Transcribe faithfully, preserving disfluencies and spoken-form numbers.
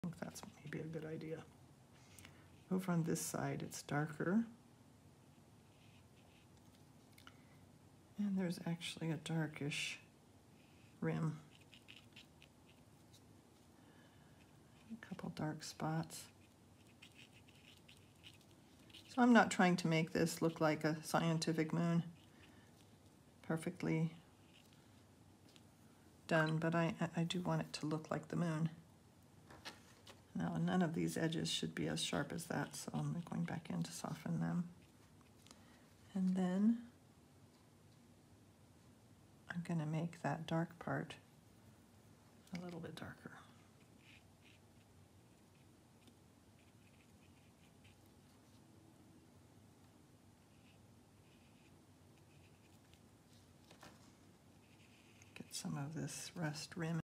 I think that's maybe a good idea. Over on this side, it's darker. And there's actually a darkish rim. A couple dark spots. So I'm not trying to make this look like a scientific moon. Perfectly done, but I, I do want it to look like the moon. Now, none of these edges should be as sharp as that, so I'm going back in to soften them. And then I'm going to make that dark part a little bit darker. Get some of this rust rim